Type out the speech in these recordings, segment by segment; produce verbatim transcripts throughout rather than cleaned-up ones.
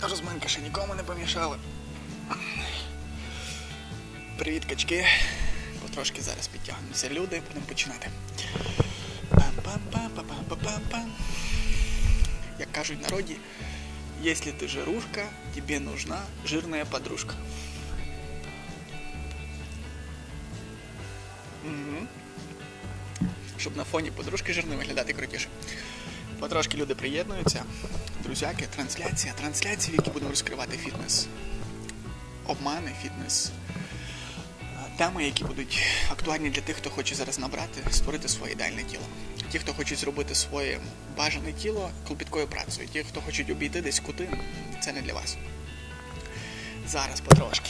Розминка ще нікому не помішала. Привіт, качки. Потрошки зараз підтягнуться люди, будемо починати. Пам-пам-пам-пам-пам-пам-пам. Як кажуть в народі, якщо ти жирушка, тобі нужна жирна подружка. Угу. Щоб на фоні подружки жирної виглядати крутіше. Потрошки люди приєднуються. Друзяки, трансляція, трансляції, в які будемо розкривати фітнес. Обмани, фітнес. Теми, які будуть актуальні для тих, хто хоче зараз набрати, створити своє ідеальне тіло. Ті, хто хочуть зробити своє бажане тіло клопіткою працею. Ті, хто хочуть обійти десь кути, це не для вас. Зараз потрошки.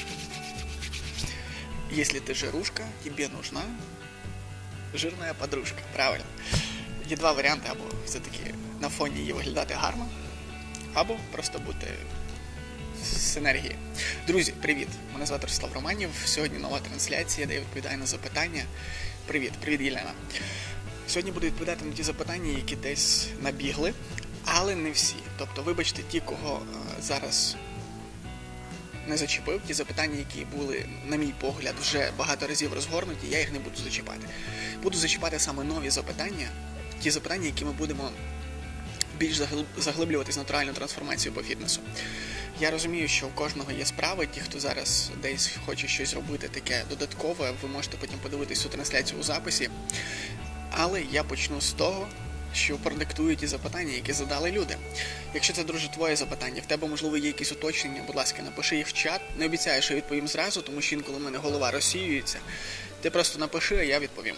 Якщо ти жирушка, тобі нужна жирна подружка. Правильно. Є два варіанти, або все-таки на фоні її виглядати гарно, або просто бути в синергії. Друзі, привіт! Мене звати Ростислав Романів. Сьогодні нова трансляція, де я відповідаю на запитання. Привіт, привіт, Єлена. Сьогодні буду відповідати на ті запитання, які десь набігли, але не всі. Тобто, вибачте, ті, кого а, зараз не зачепив, ті запитання, які були, на мій погляд, вже багато разів розгорнуті, я їх не буду зачіпати. Буду зачіпати саме нові запитання, ті запитання, які ми будемо більш заглиблюватись в натуральну трансформацію по фітнесу. Я розумію, що у кожного є справи, ті, хто зараз десь хоче щось робити таке додаткове, ви можете потім подивитись цю трансляцію у записі. Але я почну з того, що продиктую ті запитання, які задали люди. Якщо це, друже, твоє запитання, в тебе, можливо, є якісь уточнення, будь ласка, напиши їх в чат. Не обіцяю, що я відповім зразу, тому що інколи в мене голова розсіюється. Ти просто напиши, а я відповім.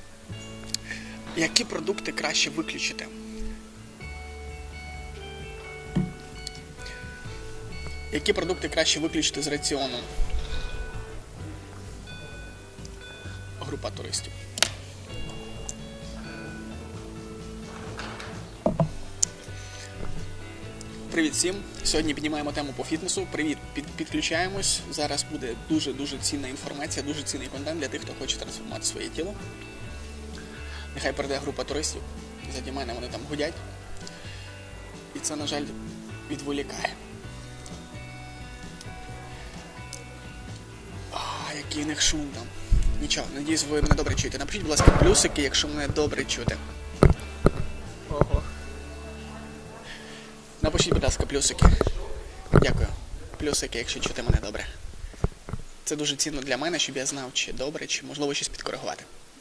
Які продукти краще виключити? Які продукти краще виключити з раціону? Група туристів. Привіт всім! Сьогодні піднімаємо тему по фітнесу. Привіт, під, підключаємось. Зараз буде дуже-дуже цінна інформація, дуже цінний контент для тих, хто хоче трансформувати своє тіло. Нехай перейде група туристів. Заді мене вони там гудять. І це, на жаль, відволікає. А, який в них шум там. Нічого, надіюсь, ви мене добре чуєте. Напишіть, будь ласка, плюсики, якщо мене добре чути. Ого. Напишіть, будь ласка, плюсики. Дякую. Плюсики, якщо чути мене добре. Це дуже цінно для мене, щоб я знав, чи добре, чи можливо щось підкоригувати.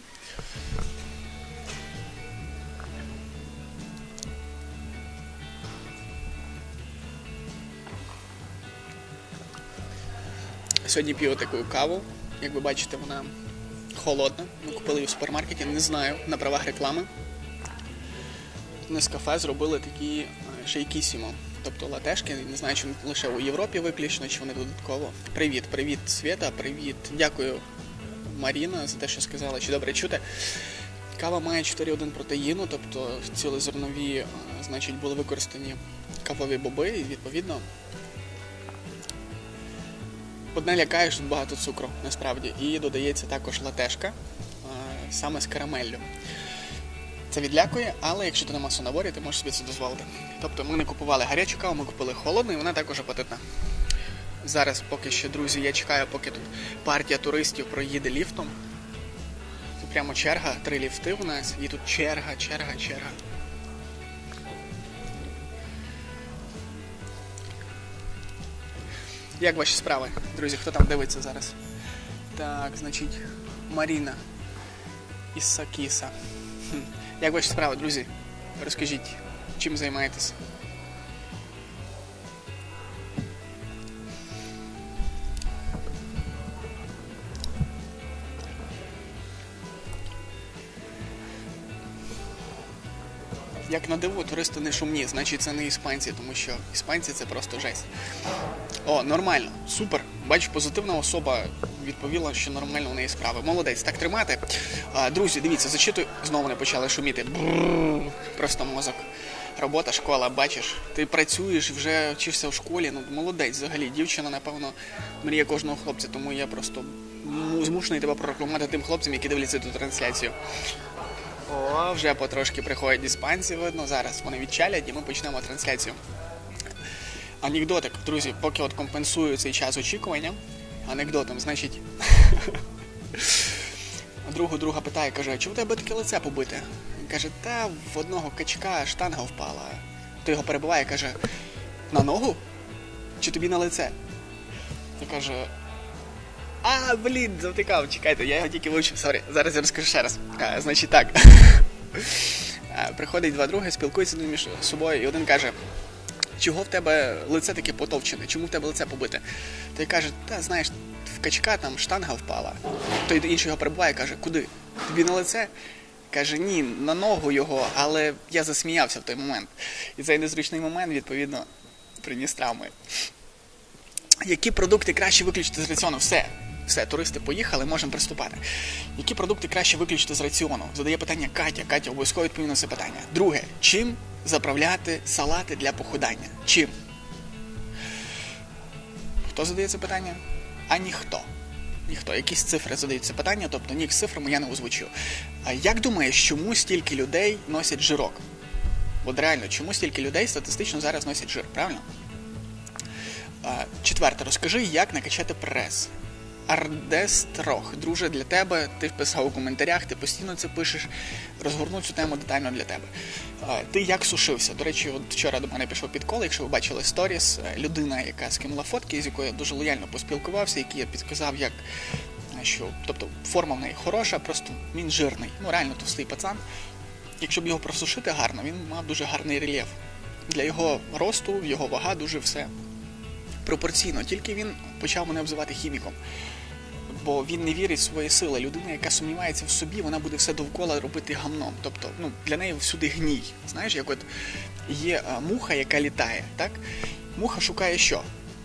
Сьогодні п'ю таку каву. Як ви бачите, вона холодна. Ми купили її в супермаркеті, не знаю, на правах реклами. З кафе зробили такі шейкісімо, тобто латешки. Не знаю, чи лише у Європі виключно, чи вони додатково. Привіт, привіт, Свята, привіт. Дякую, Маріна, за те, що сказала, чи добре чути. Кава має чотири цілих одна протеїну, тобто цілезернові, значить, були використані кавові боби, і відповідно одне лякає, що тут багато цукру, насправді. І додається також латешка, саме з карамеллю. Це відлякує, але якщо ти на масу наборі, ти можеш собі це дозволити. Тобто ми не купували гарячу каву, ми купили холодну, і вона також апетитна. Зараз поки що, друзі, я чекаю, поки тут партія туристів проїде ліфтом. Тут прямо черга, три ліфти у нас, і тут черга, черга, черга. Як ваші справи, друзі? Хто там дивиться зараз? Так, значить, Маріна із Сакіса. Хм. Як ваші справи, друзі? Розкажіть, чим займаєтесь? Як на диво, туристи не шумні, значить це не іспанці, тому що іспанці це просто жесть. О, нормально, супер. Бачу, позитивна особа відповіла, що нормально у неї справи. Молодець, так тримати. А, друзі, дивіться, зачитую, знову не почали шуміти. Бррр, просто мозок. Робота, школа, бачиш, ти працюєш, вже вчишся в школі, ну молодець взагалі. Дівчина, напевно, мріє кожного хлопця, тому я просто змушений тебе прорекламувати тим хлопцям, які дивляться ту трансляцію. О, вже потрошки приходять іспанці, видно. Зараз вони відчалять і ми почнемо трансляцію. анекдотик, друзі, поки от компенсую цей час очікування анекдотом, значить, другу друга питає, каже, чи в тебе таке лице побите? Він каже, та в одного качка штанга впала. Той його перебиває, каже, на ногу? Чи тобі на лице? Він каже, а, блін, завтикав, чекайте, я його тільки вивчив, сорі, зараз я розкажу ще раз. А, значить так, приходить два други, спілкуються між собою, і один каже, чого в тебе лице таке потовчене, чому в тебе лице побите? Той каже, та, знаєш, в качка там штанга впала. Той інший його перебуває, каже, куди? Тобі на лице? Каже, ні, на ногу його, але я засміявся в той момент. І цей незручний момент, відповідно, приніс травми. Які продукти краще виключити з раціону? Все. Все, туристи поїхали, можемо приступати. Які продукти краще виключити з раціону? Задає питання Катя. Катя обов'язково відповідає на це питання. Друге. Чим заправляти салати для похудання? Чим? Хто задає це питання? А ніхто. Ніхто. Якісь цифри задають це питання, тобто ні з цифрами я не озвучу. А як думаєш, чому стільки людей носять жирок? От реально, чому стільки людей статистично зараз носять жир, правильно? А, четверте. Розкажи, як накачати прес. Ардестрох. Друже, для тебе, ти вписав у коментарях, ти постійно це пишеш, розгорну цю тему детально для тебе. А, ти як сушився? До речі, от вчора до мене пішов підкол, якщо ви бачили сторіс, людина, яка скинула фотки, з якою я дуже лояльно поспілкувався, який я підказав, як, що, тобто, форма в неї хороша, просто він жирний, ну реально товстий пацан. Якщо б його просушити гарно, він мав дуже гарний рельєф. Для його росту, його вага дуже все пропорційно, тільки він почав мене обзивати хіміком. Бо він не вірить в свої сили. Людина, яка сумнівається в собі, вона буде все довкола робити гамном. Тобто, ну, для неї всюди гній. Знаєш, як от є а, муха, яка літає, так? Муха шукає що?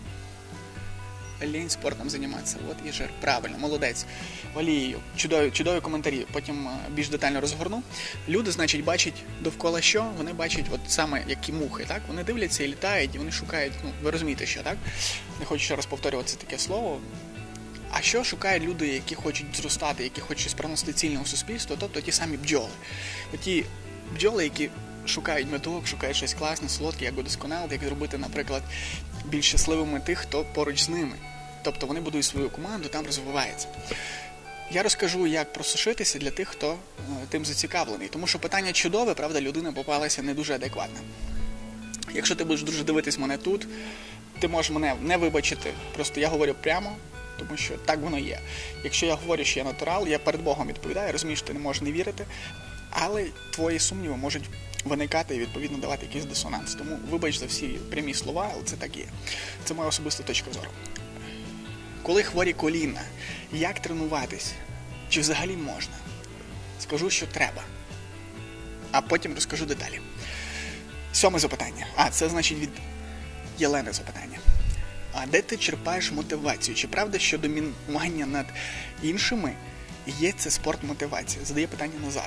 Лінь спортом займатися. От і жир. Правильно, молодець. Олією. Чудові, чудові коментарі. Потім а, більш детально розгорну. Люди, значить, бачать довкола що? Вони бачать от саме які мухи, так? Вони дивляться і літають, і вони шукають, ну, ви розумієте, що, так? Не хочу ще раз повторювати це таке слово. А що шукають люди, які хочуть зростати, які хочуть щось приносити цільне у суспільство, тобто ті самі бджоли. Ті бджоли, які шукають меток, шукають щось класне, солодке, як удосконалити, як зробити, наприклад, більш щасливими тих, хто поруч з ними. Тобто вони будують свою команду, там розвивається. Я розкажу, як просушитися для тих, хто е, тим зацікавлений. Тому що питання чудове, правда, людина попалася не дуже адекватна. Якщо ти будеш дуже дивитись мене тут, ти можеш мене не вибачити, просто я говорю прямо, тому що так воно є. Якщо я говорю, що я натурал, я перед Богом відповідаю, розумію, що ти не можеш не вірити, але твої сумніви можуть виникати і, відповідно, давати якийсь дисонанс. Тому вибач за всі прямі слова, але це так є. Це моя особиста точка зору. Коли хворі коліна, як тренуватись? Чи взагалі можна? Скажу, що треба. А потім розкажу деталі. Сьоме запитання. А, це значить від Єлени запитання. А де ти черпаєш мотивацію? Чи правда, що домінування над іншими є це спорт мотивації? Задає питання Назар.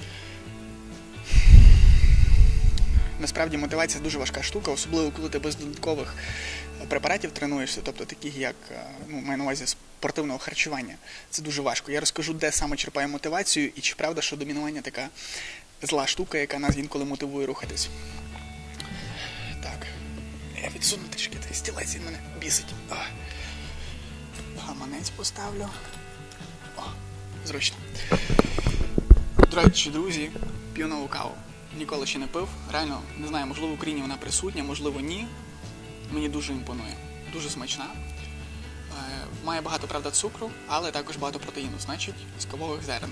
Насправді мотивація дуже важка штука, особливо коли ти без додаткових препаратів тренуєшся, тобто таких як, ну, маю на увазі спортивного харчування. Це дуже важко. Я розкажу, де саме черпаю мотивацію і чи правда, що домінування така зла штука, яка нас інколи мотивує рухатись. Так. Я відсуну трішки, той стілець, він мене бісить. О. Гаманець поставлю. О, зручно. До речі, друзі, п'ю нову каву. Ніколи ще не пив. Реально, не знаю, можливо в Україні вона присутня, можливо ні. Мені дуже імпонує. Дуже смачна. Е, має багато, правда, цукру, але також багато протеїну, значить, з кавових зерен.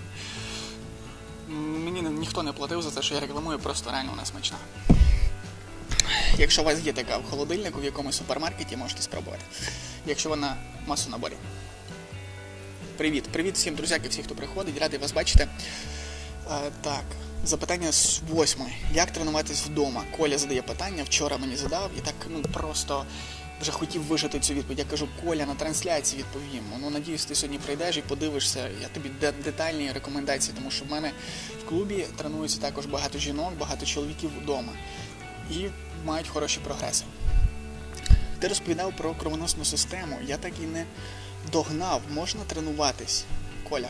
Мені ніхто не платив за те, що я рекламую, просто реально вона смачна. Якщо у вас є така в холодильнику, в якомусь супермаркеті, можете спробувати. Якщо вона масу наборів. Привіт. Привіт всім, друзяки, всі, хто приходить. Радий вас бачити. Е, так, запитання з восьмої. Як тренуватись вдома? Коля задає питання, вчора мені задав, і так, ну, просто вже хотів вижити цю відповідь. Я кажу, Коля, на трансляції відповім. Ну, надіюсь, ти сьогодні прийдеш і подивишся. Я тобі детальні рекомендації, тому що в мене в клубі тренується також багато жінок, багато чоловіків вдома. І мають хороші прогреси. Ти розповідав про кровоносну систему. Я так і не догнав. Можна тренуватись, Коля?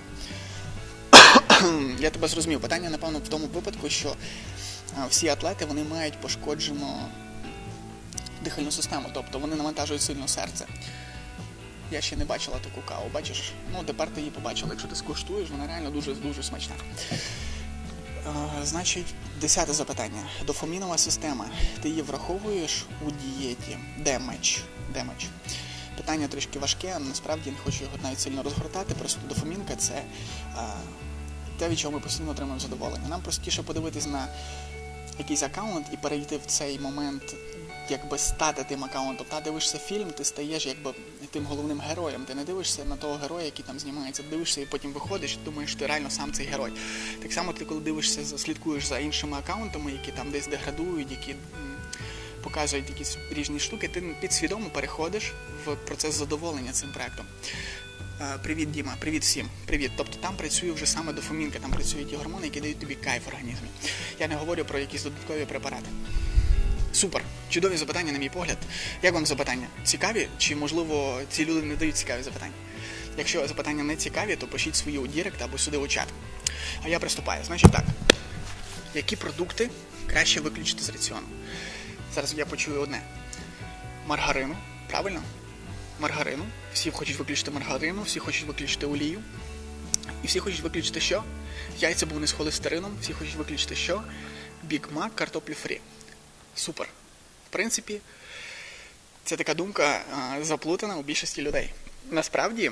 Я тебе зрозумів. Питання, напевно, в тому випадку, що всі атлети, вони мають пошкоджено дихальну систему, тобто вони навантажують сильно серце. Я ще не бачила таку каву, бачиш? Ну, тепер ти її побачила. Якщо ти скуштуєш, вона реально дуже-дуже смачна. Е, значить, десяте запитання. Дофамінова система. Ти її враховуєш у дієті? Демедж. Демедж. Питання трішки важке, насправді не хочу його навіть сильно розгортати, просто дофамінка – це е, те, від чого ми постійно отримуємо задоволення. Нам простіше подивитись на якийсь аккаунт і перейти в цей момент, якби стати тим аккаунтом. Та дивишся фільм, ти стаєш якби тим головним героєм. Ти не дивишся на того героя, який там знімається, ти дивишся і потім виходиш і думаєш, що ти реально сам цей герой. Так само ти, коли дивишся, слідкуєш за іншими аккаунтами, які там десь деградують, які м, показують якісь різні штуки, ти підсвідомо переходиш в процес задоволення цим проектом. Привіт, Діма, привіт всім, привіт. Тобто там працює вже саме дофамінка, там працюють ті гормони, які дають тобі кайф в організмі. Я не говорю про якісь додаткові препарати. Супер, чудові запитання, на мій погляд. Як вам запитання? Цікаві? Чи, можливо, ці люди не дають цікаві запитання? Якщо запитання не цікаві, то пишіть свої у директ або сюди у чат. А я приступаю. Значить так, які продукти краще виключити з раціону? Зараз я почую одне. Маргарину, правильно? Маргарину. Всі хочуть виключити маргарину, всі хочуть виключити олію. І всі хочуть виключити що? Яйця були з холестерином, всі хочуть виключити що? Біг Мак, картоплю фрі. Супер. В принципі, це така думка а, заплутана у більшості людей. Насправді,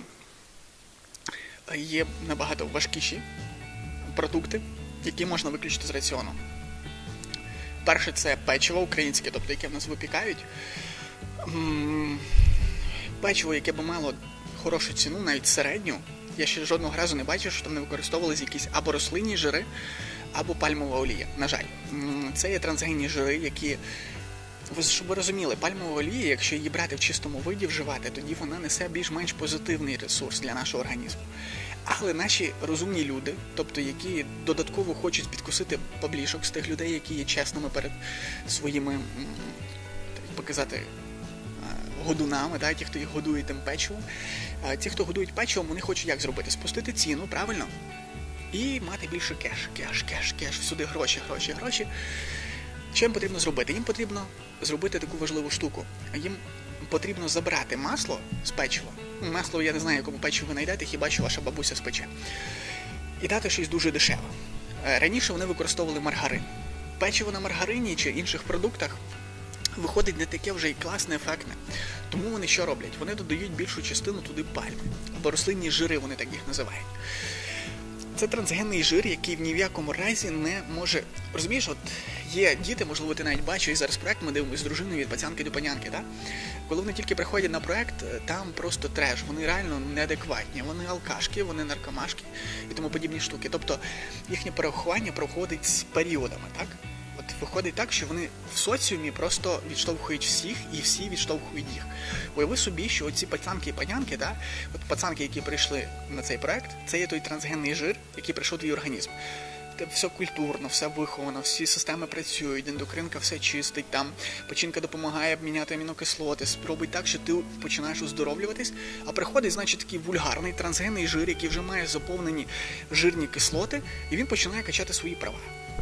є набагато важкіші продукти, які можна виключити з раціону. Перше, це печиво українське, тобто яке в нас випікають. Печиво, яке б мало хорошу ціну, навіть середню, я ще жодного разу не бачив, що там не використовувалися якісь або рослинні жири, або пальмова олія. На жаль, це є трансгенні жири, які, щоб ви розуміли, пальмова олія, якщо її брати в чистому виді вживати, тоді вона несе більш-менш позитивний ресурс для нашого організму. Але наші розумні люди, тобто які додатково хочуть підкусити поблішок з тих людей, які є чесними перед своїми, так показати, годунами, да, ті, хто їх годує тим печивом. Ті, хто годують печивом, вони хочуть як зробити? Спустити ціну, правильно? І мати більше кеш, кеш, кеш, кеш, всюди гроші, гроші, гроші. Що їм потрібно зробити? Їм потрібно зробити таку важливу штуку. Їм потрібно забрати масло з печива. Масло, я не знаю, якому печиву ви знайдете, хіба що ваша бабуся спече. І дати щось дуже дешеве. Раніше вони використовували маргарин. Печиво на маргарині чи інших продуктах виходить не таке вже й класне, ефектне. Тому вони що роблять? Вони додають більшу частину туди пальми. Або рослинні жири, вони так їх називають. Це трансгенний жир, який в ні в якому разі не може... Розумієш, от є діти, можливо, ти навіть бачиш, і зараз проект ми дивимося з дружиною від пацянки до панянки, так? Коли вони тільки приходять на проект, там просто треш, вони реально неадекватні, вони алкашки, вони наркомашки і тому подібні штуки. Тобто їхнє перерахування проходить з періодами, так? От виходить так, що вони в соціумі просто відштовхують всіх і всі відштовхують їх. Уяви собі, що оці пацанки і панянки, да? От пацанки, які прийшли на цей проект, це є той трансгенний жир, який прийшов в твій організм. Все культурно, все виховано, всі системи працюють, ендокринка все чистить, там печінка допомагає обміняти амінокислоти, спробуй так, що ти починаєш оздоровлюватись, а приходить, значить, такий вульгарний трансгенний жир, який вже має заповнені жирні кислоти, і він починає качати свої права.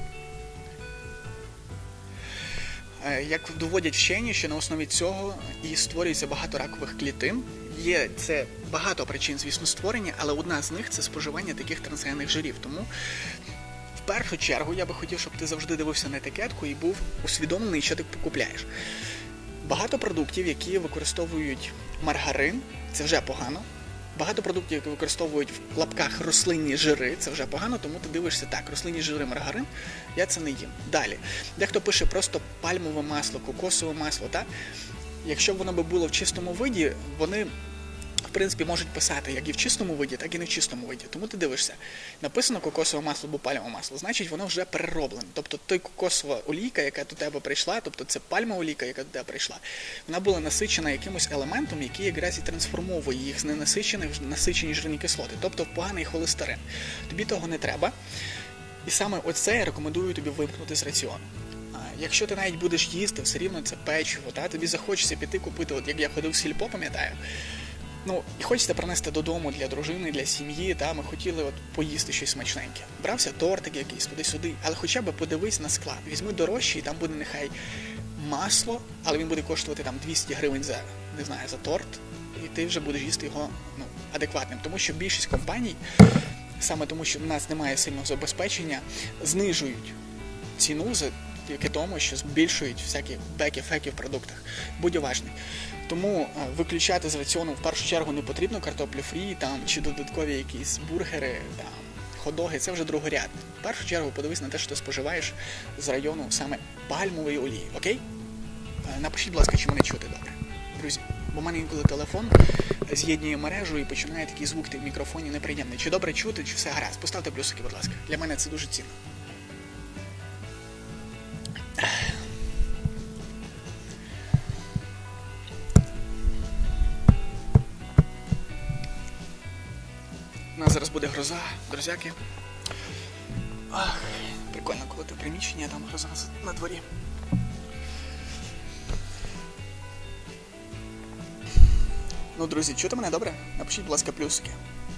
Як доводять вчені, що на основі цього і створюється багато ракових клітин. Є це багато причин, звісно, створення, але одна з них – це споживання таких трансгенних жирів. Тому в першу чергу я би хотів, щоб ти завжди дивився на етикетку і був усвідомлений, що ти купляєш. Багато продуктів, які використовують маргарин, це вже погано. Багато продуктів, які використовують в лапках рослинні жири, це вже погано, тому ти дивишся так, рослинні жири, маргарин, я це не їм. Далі. Дехто пише просто пальмове масло, кокосове масло, так? Якщо воно би було в чистому виді, вони, в принципі, можуть писати як і в чистому виді, так і не в чистому виді. Тому ти дивишся, написано кокосове масло або пальмове масло, значить воно вже перероблене. Тобто той кокосова олійка, яка до тебе прийшла, тобто це пальмова олійка, яка до тебе прийшла, вона була насичена якимось елементом, який якраз і трансформовує їх з ненасичених в насичені жирні кислоти, тобто в поганий холестерин. Тобі того не треба. І саме оце я рекомендую тобі вимкнути з раціону. Якщо ти навіть будеш їсти, все рівно це печиво, та? Тобі захочеться піти купити, от як я ходив в сільпо, пам'ятаю, ну, і хочеться принести додому для дружини, для сім'ї, та, ми хотіли от поїсти щось смачненьке. Брався тортик якийсь, туди-сюди, але хоча б подивись на склад. Візьми дорожчий, і там буде нехай масло, але він буде коштувати там двісті гривень за, не знаю, за торт, і ти вже будеш їсти його, ну, адекватним. Тому що більшість компаній, саме тому, що в нас немає сильного забезпечення, знижують ціну завдяки тому, що збільшують всякі беки-феки в продуктах. Будь уважний. Тому виключати з раціону в першу чергу не потрібно картоплю фрі там, чи додаткові якісь бургери, там, хот-доги, це вже другорядне. В першу чергу подивись на те, що ти споживаєш з району саме пальмової олії, окей? Напишіть, будь ласка, чи мене чути добре. Друзі, бо в мене інколи телефон з'єднує мережу і починає такий звук в мікрофоні неприємний. Чи добре чути, чи все гаразд? Поставте плюсики, будь ласка. Для мене це дуже цінно. У нас зараз буде гроза, друзяки. Ах, прикольно, коли ти в приміщенні, а там гроза на дворі. Ну, друзі, чути мене добре? Напишіть, будь ласка, плюсики.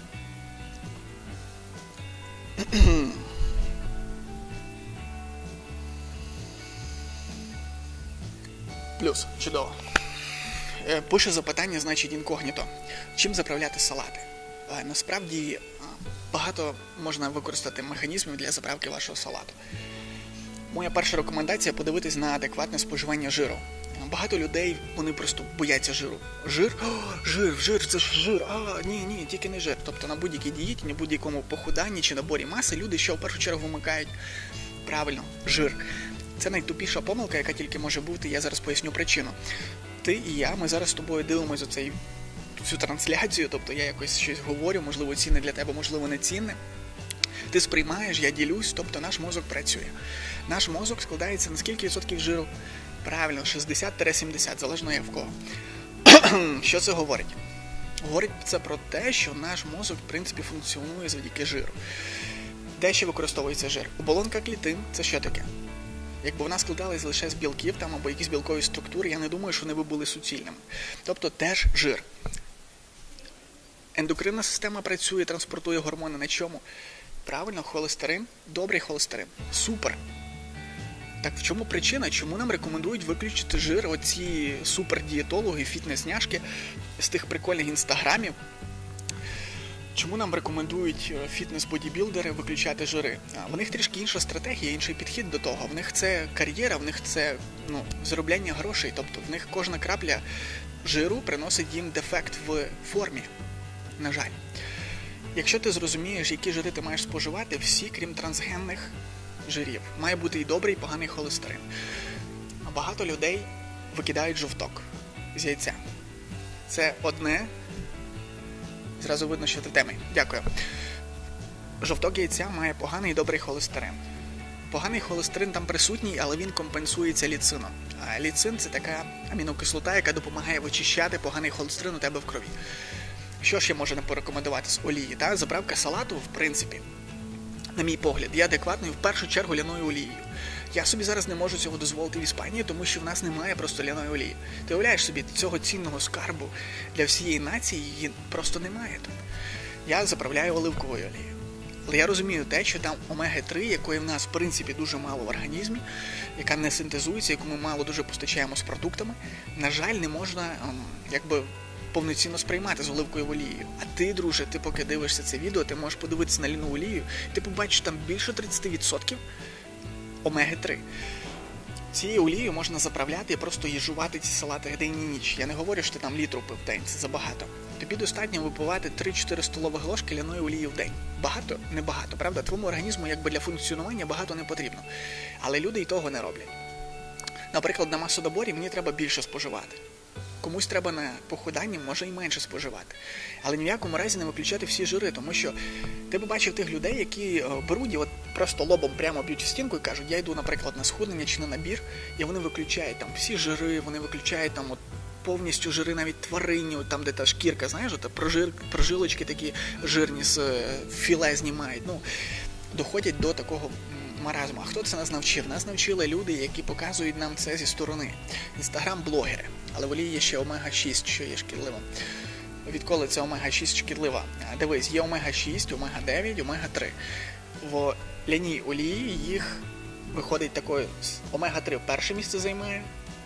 Плюс, чудово. Пише запитання, значить, інкогніто. Чим заправляти салати? Насправді, багато можна використати механізмів для заправки вашого салату. Моя перша рекомендація – подивитись на адекватне споживання жиру. Багато людей, вони просто бояться жиру. Жир? О, жир, жир, це ж жир. А, ні, ні, тільки не жир. Тобто на будь-якій дієті, на будь-якому похуданні чи наборі маси люди що в першу чергу вимикають? Правильно, жир. Це найтупіша помилка, яка тільки може бути, я зараз поясню причину. Ти і я, ми зараз з тобою дивимося цей, цю трансляцію, тобто я якось щось говорю, можливо цінне для тебе, можливо не цінне. Ти сприймаєш, я ділюсь, тобто наш мозок працює. Наш мозок складається на скільки відсотків жиру? Правильно, шістдесят-сімдесят, залежно як в кого. Що це говорить? Говорить це про те, що наш мозок, в принципі, функціонує завдяки жиру. Де ще використовується жир? Оболонка клітин – це що таке? Якби вона складалась лише з білків там, або якісь білкові структури, я не думаю, що вони би були суцільними. Тобто теж жир. Ендокринна система працює, транспортує гормони на чому? Правильно, холестерин. Добрий холестерин. Супер. Так в чому причина? Чому нам рекомендують виключити жир оці супердієтологи, фітнес-няшки з тих прикольних інстаграмів? Чому нам рекомендують фітнес-бодібілдери виключати жири? В них трішки інша стратегія, інший підхід до того. В них це кар'єра, в них це ну, заробляння грошей. Тобто в них кожна крапля жиру приносить їм дефект в формі. На жаль. Якщо ти зрозумієш, які жири ти маєш споживати, всі, крім трансгенних жирів, має бути і добрий, і поганий холестерин. Багато людей викидають жовток з яйця. Це одне. Зразу видно, що ти темий. Дякую. Жовток яйця має поганий і добрий холестерин. Поганий холестерин там присутній, але він компенсується ліцином. А ліцин – це така амінокислота, яка допомагає вичищати поганий холестерин у тебе в крові. Що ж я можу не порекомендувати з олії? Та? Заправка салату, в принципі, на мій погляд, є адекватною в першу чергу ляною олією. Я собі зараз не можу цього дозволити в Іспанії, тому що в нас немає просто ляної олії. Ти уявляєш собі, цього цінного скарбу для всієї нації її просто немає тут. Я заправляю оливковою олією. Але я розумію те, що там омега три, якої в нас, в принципі, дуже мало в організмі, яка не синтезується, яку ми мало дуже постачаємо з продуктами, на жаль, не можна, якби, повноцінно сприймати з оливковою олією. А ти, друже, ти поки дивишся це відео, ти можеш подивитися на льняну олію, ти побачиш там більше тридцять відсотків омега три. Цією олією можна заправляти і просто їжувати ці салати день і ніч. Я не говорю, що ти там літру пив в день, це забагато. Тобі достатньо випивати три-чотири столових ложки ляної олії в день. Багато? Не багато, правда? Твоєму організму якби для функціонування багато не потрібно. Але люди й того не роблять. Наприклад, на масодоборі мені треба більше споживати. Комусь треба на похуданні, може і менше споживати. Але ні в якому разі не виключати всі жири, тому що ти побачив тих людей, які беруть і от просто лобом прямо б'ють в стінку і кажуть, я йду, наприклад, на схуднення чи на набір, і вони виключають там всі жири, вони виключають там от повністю жири навіть тваринні, там де та шкірка, знаєш, от прожир, прожилочки такі жирні з філе знімають. Ну, доходять до такого маразму. А хто це нас навчив? Нас навчили люди, які показують нам це зі сторони. Інстаграм-блогери. Але в олії є ще омега шість, що є шкідливим. Відколи це омега шість шкідлива? Дивись, є омега шість, омега дев'ять, омега три. В ляній олії їх виходить такою, омега три перше місце займає,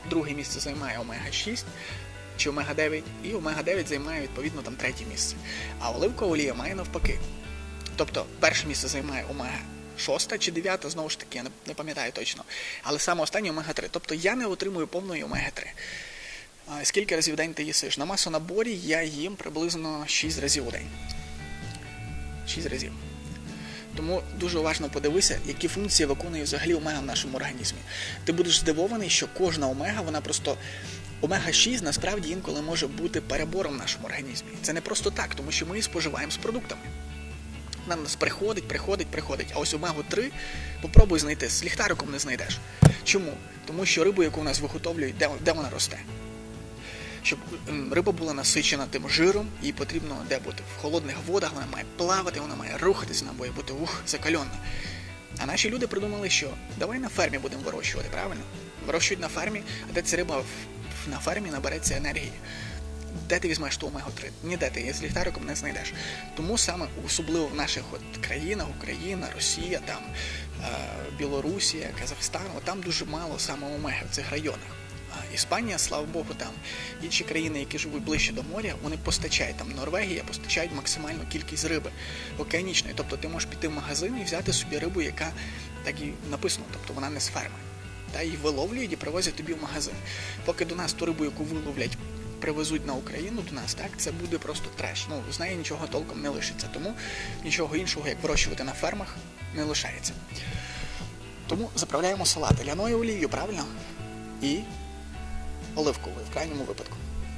друге місце займає омега шість чи омега дев'ять, і омега дев'ять займає, відповідно, там третє місце. А оливкова олія має навпаки. Тобто, перше місце займає омега шість чи дев'ять, знову ж таки, я не, не пам'ятаю точно. Але саме останнє омега три. Тобто, я не отримую повної омега три. Скільки разів в день ти їсиш? На масонаборі я їм приблизно шість разів у день. шість разів. Тому дуже уважно подивися, які функції виконує взагалі омега в нашому організмі. Ти будеш здивований, що кожна омега, вона просто... омега шість насправді інколи може бути перебором в нашому організмі. Це не просто так, тому що ми її споживаємо з продуктами. Вона нас приходить, приходить, приходить. А ось омегу три попробуй знайти, з ліхтариком не знайдеш. Чому? Тому що рибу, яку в нас виготовлюють, де, де вона росте? Щоб риба була насичена тим жиром, їй потрібно де бути в холодних водах, вона має плавати, вона має рухатися, вона має бути ух, закальонна. А наші люди придумали, що давай на фермі будемо вирощувати, правильно? Вирощують на фермі, а де ця риба на фермі набереться енергії. Де ти візьмеш ту омегу три? Ніде ти її з ліхтариком не знайдеш. Тому саме, особливо в наших от країнах, Україна, Росія, там, е, Білорусія, Казахстан, там дуже мало саме омеги в цих районах. Іспанія, слава Богу, там інші країни, які живуть ближче до моря, вони постачають, там Норвегія постачають максимальну кількість риби океанічної. Тобто ти можеш піти в магазин і взяти собі рибу, яка так і написано, тобто вона не з ферми. Та її виловлюють і привозять тобі в магазин. Поки до нас ту рибу, яку виловлять, привезуть на Україну до нас, так, це буде просто треш. Ну, з неї нічого толком не лишиться. Тому нічого іншого, як вирощувати на фермах, не лишається. Тому заправляємо салати ляною олією, правильно? І оливковою, в крайньому випадку.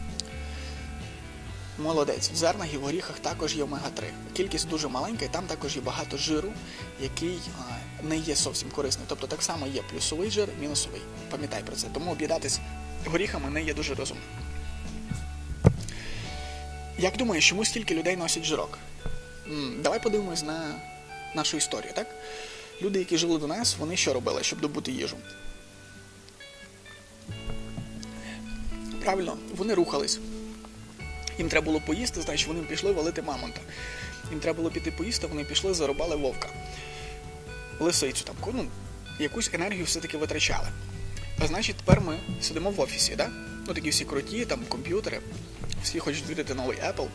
Молодець. В зернах і в горіхах також є омега три. Кількість дуже маленька, і там також є багато жиру, який а, не є зовсім корисним. Тобто так само є плюсовий жир, мінусовий. Пам'ятай про це. Тому об'їдатись горіхами не є дуже розумно. Як думаєш, чому стільки людей носять жирок? М-м, давай подивимось на нашу історію, так? Люди, які жили до нас, вони що робили, щоб добути їжу? Правильно, вони рухались. Їм треба було поїсти, значить вони пішли валити мамонта. Їм треба було піти поїсти, вони пішли, зарубали вовка. Лисицю там, ну, якусь енергію все-таки витрачали. А значить, тепер ми сидимо в офісі, да? Ну, такі всі круті, там, комп'ютери, всі хочуть видати новий Apple.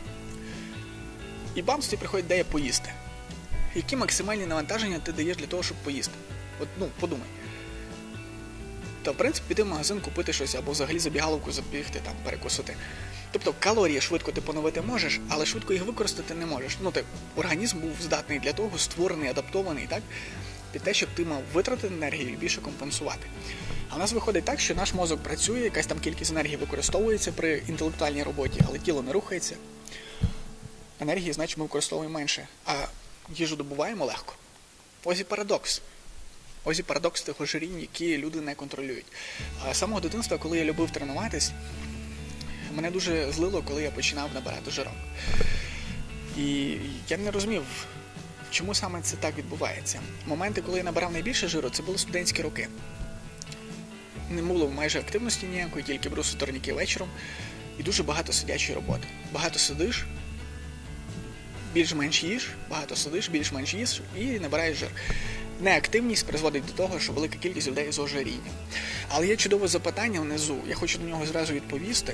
І бамс, тобі приходить ідея поїсти. Які максимальні навантаження ти даєш для того, щоб поїсти? От, ну, подумай. То, в принципі, піти в магазин, купити щось, або взагалі забігаловку забігти, там, перекусити. Тобто, калорії швидко ти поновити можеш, але швидко їх використати не можеш. Ну, ти, організм був здатний для того, створений, адаптований, так? Під те, щоб ти мав витратити енергію і більше компенсувати. А в нас виходить так, що наш мозок працює, якась там кількість енергії використовується при інтелектуальній роботі, але тіло не рухається. Енергії, значить, ми використовуємо менше, а їжу добуваємо легко. Ось і парадокс. Ось і парадокс тих ожирінь, які люди не контролюють. А з самого дитинства, коли я любив тренуватись, мене дуже злило, коли я починав набирати жирок. І я не розумів, чому саме це так відбувається. Моменти, коли я набирав найбільше жиру, це були студентські роки. Не було майже активності ніякої, тільки бруси турніки вечором. І дуже багато сидячої роботи. Багато сидиш, більш-менш їш, багато сидиш, більш-менш їш і набираєш жир. Неактивність призводить до того, що велика кількість людей з ожирінням. Але є чудове запитання внизу, я хочу на нього зразу відповісти.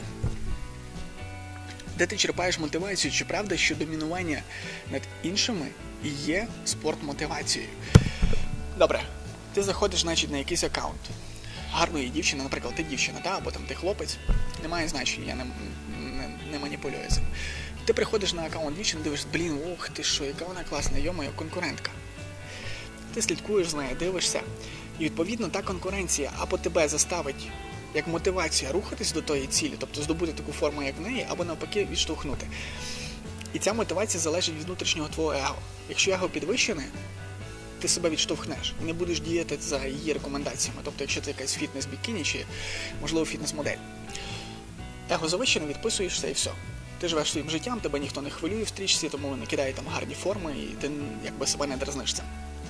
Де ти черпаєш мотивацію? Чи правда, що домінування над іншими і є спорт-мотивацією? Добре, ти заходиш, значить, на якийсь аккаунт гарної дівчини, наприклад, ти дівчина, та, або там ти хлопець, немає значення, я не, не, не маніпулюю цим. Ти приходиш на аккаунт дівчини, дивишся, блін, ох ти що, яка вона класна, йо-моє, конкурентка. Ти слідкуєш з нею, дивишся, і відповідно та конкуренція або тебе заставить як мотивація рухатись до тої цілі, тобто здобути таку форму, як в неї, або навпаки відштовхнути. І ця мотивація залежить від внутрішнього твого его. Якщо его підвищене, ти себе відштовхнеш і не будеш діяти за її рекомендаціями. Тобто, якщо це якась фітнес-бікіні чи, можливо, фітнес-модель. Его завищене, відписуєшся і все. Ти живеш своїм життям, тебе ніхто не хвилює в стрічці, тому не кидає там гарні форми і ти якби себе не дразниш цим.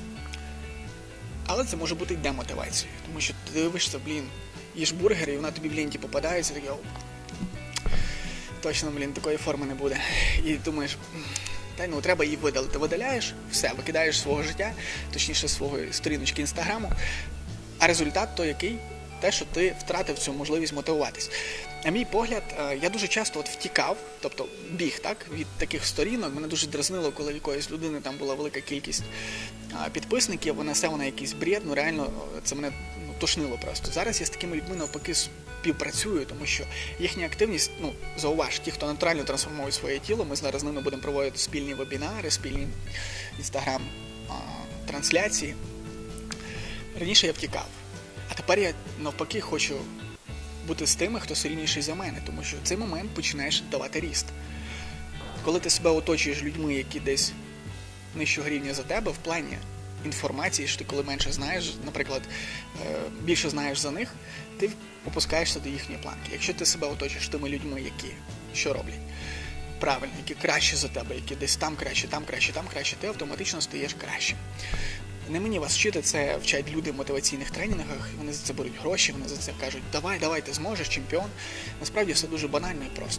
Але це може бути й демотивацією, тому що ти дивишся, блін, їж бургери, і вона тобі в ленті попадається, і такий, о, точно, блін, такої форми не буде. І думаєш, та ну, треба її видалити. Видаляєш, все, викидаєш свого життя, точніше, свого сторіночки інстаграму, а результат то який? те, що ти втратив цю можливість мотивуватись. На мій погляд, я дуже часто от втікав, тобто біг, так, від таких сторінок. Мене дуже дразнило, коли в якоїсь людини там була велика кількість підписників, вона несе на якийсь бред, ну реально це мене ну, тошнило просто. Зараз я з такими людьми навпаки співпрацюю, тому що їхня активність, ну, зауваж, ті, хто натурально трансформує своє тіло, ми зараз з ними будемо проводити спільні вебінари, спільні інстаграм-трансляції. Раніше я втікав, а тепер я навпаки хочу бути з тими, хто сильніший за мене, тому що в цей момент починаєш давати ріст. Коли ти себе оточуєш людьми, які десь нижчого рівня за тебе, в плані інформації, що ти коли менше знаєш, наприклад, більше знаєш за них, ти опускаєшся до їхньої планки. Якщо ти себе оточуєш тими людьми, які що роблять? Правильно, які краще за тебе, які десь там краще, там краще, там краще, ти автоматично стаєш кращим. Не мені вас вчити, це вчать люди в мотиваційних тренінгах, вони за це беруть гроші, вони за це кажуть, давай, давай, ти зможеш, чемпіон. Насправді все дуже банально і просто.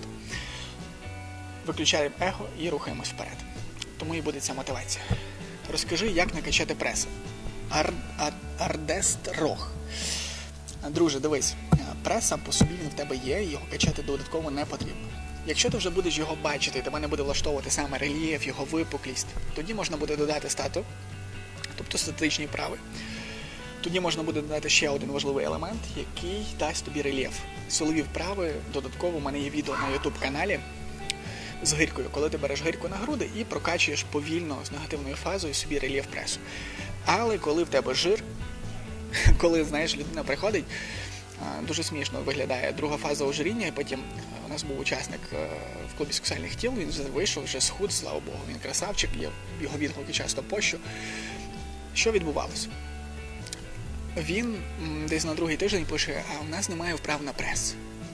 Виключаємо его і рухаємось вперед. Тому і буде ця мотивація. Розкажи, як накачати прес. Ар... Ар... Ардест Рох. Друже, дивись, прес сам по собі він в тебе є, його качати додатково не потрібно. Якщо ти вже будеш його бачити, і тебе не буде влаштовувати саме рельєф, його випуклість, тоді можна буде додати стату, тобто статичні вправи. Тоді можна буде додати ще один важливий елемент, який дасть тобі рельєф. Силові вправи, додатково, у мене є відео на ютуб-каналі з гирькою, коли ти береш гирьку на груди і прокачуєш повільно з негативною фазою собі рельєф пресу. Але коли в тебе жир, коли, знаєш, людина приходить, дуже смішно виглядає друга фаза ожиріння, і потім у нас був учасник в клубі сексуальних тіл, він вже вийшов, вже схуд, слава Богу, він красавчик, я його відгуки часто пощу. Що відбувалося? Він десь на другий тиждень пише, а у нас немає вправ на прес.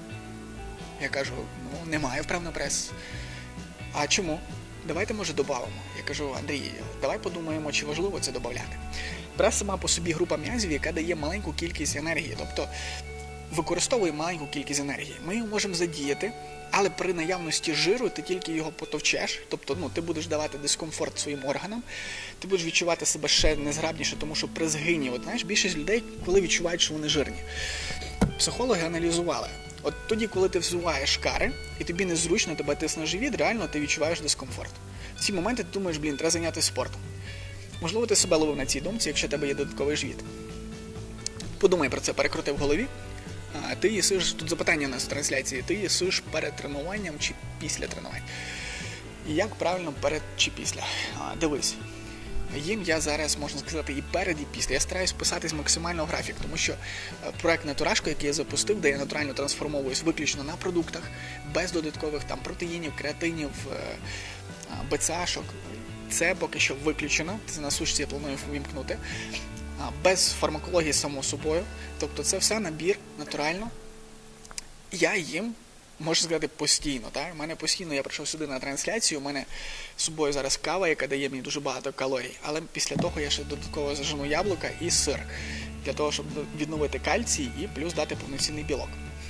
Я кажу, ну немає вправ на прес. А чому? Давайте, може, додамо. Я кажу, Андрій, давай подумаємо, чи важливо це додати. Прес сама по собі група м'язів, яка дає маленьку кількість енергії, тобто використовує маленьку кількість енергії. Ми його можемо задіяти, але при наявності жиру ти тільки його потовчеш, тобто ну, ти будеш давати дискомфорт своїм органам, ти будеш відчувати себе ще незграбніше, тому що при згині, от знаєш, більшість людей, коли відчувають, що вони жирні. Психологи аналізували. От тоді, коли ти взуваєш кари, і тобі незручно, тебе тисне живіт, реально ти відчуваєш дискомфорт. В ці моменти ти думаєш, блін, треба зайнятися спортом. Можливо, ти себе ловив на цій думці, якщо в тебе є додатковий живіт. Подумай про це, перекрути в голові. А, ти їсиш, тут запитання у нас в трансляції, ти їсиш перед тренуванням чи після тренувань? І як правильно перед чи після? А, дивись. Їм я зараз, можна сказати, і перед, і після. Я стараюсь писатись максимально в графік, тому що проект «Натурашка», який я запустив, де я натурально трансформовуюсь виключно на продуктах, без додаткових там протеїнів, креатинів, БЦАшок, це поки що виключено, це на сушці я планую вимкнути, без фармакології само собою, тобто це все набір натурально. Я їм, можна сказати, постійно. Так? У мене постійно, я прийшов сюди на трансляцію, у мене з собою зараз кава, яка дає мені дуже багато калорій, але після того я ще додатково зажену яблука і сир, для того, щоб відновити кальцій і плюс дати повноцінний білок.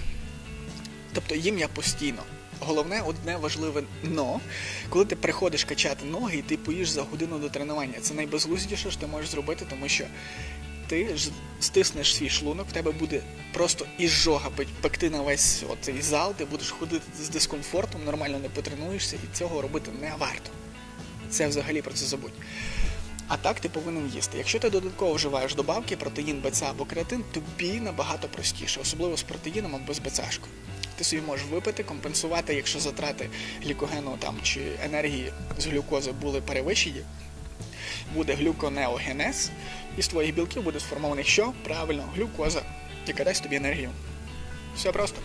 Тобто їм я постійно. Головне, одне важливе «но», коли ти приходиш качати ноги і ти поїш за годину до тренування. Це найбезглуздіше, що ти можеш зробити, тому що ти ж стиснеш свій шлунок, в тебе буде просто ізжога пекти на весь цей зал, ти будеш ходити з дискомфортом, нормально не потренуєшся, і цього робити не варто. Це взагалі про це забудь. А так ти повинен їсти. Якщо ти додатково вживаєш добавки, протеїн, БЦА або креатин, тобі набагато простіше, особливо з протеїном або з БЦАшкою. Ти собі можеш випити, компенсувати, якщо затрати глікогену там, чи енергії з глюкози були перевищені, буде глюконеогенез, і з твоїх білків буде сформований що? Правильно, глюкоза, яка дасть тобі енергію. Все просто.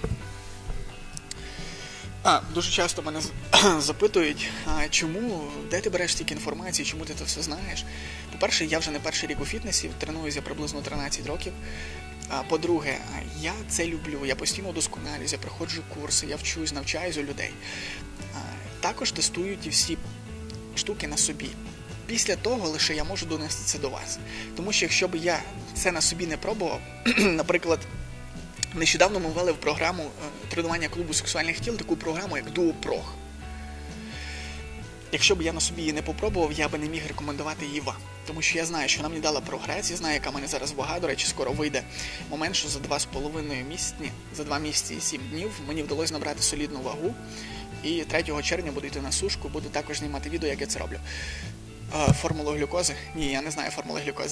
А, дуже часто мене запитують, а чому, де ти береш стільки інформації, чому ти це все знаєш? По-перше, я вже не перший рік у фітнесі, тренуюся приблизно тринадцять років. А, по-друге, я це люблю, я постійно удосконалююсь, я проходжу курси, я вчусь, навчаюсь у людей. А, також тестую ті всі штуки на собі. Після того лише я можу донести це до вас. Тому що якщо б я це на собі не пробував, наприклад, нещодавно ми ввели в програму тренування клубу сексуальних тіл таку програму, як Duoprog. Якщо б я на собі її не попробував, я би не міг рекомендувати її вам. Тому що я знаю, що вона мені дала прогрес, я знаю, яка в мене зараз вага. До речі, скоро вийде момент, що за два з половиною місяці, за два місяці і сім днів мені вдалося набрати солідну вагу. І третього червня буду йти на сушку, буду також знімати відео, як я це роблю. А, формулу глюкози? Ні, я не знаю формули глюкози.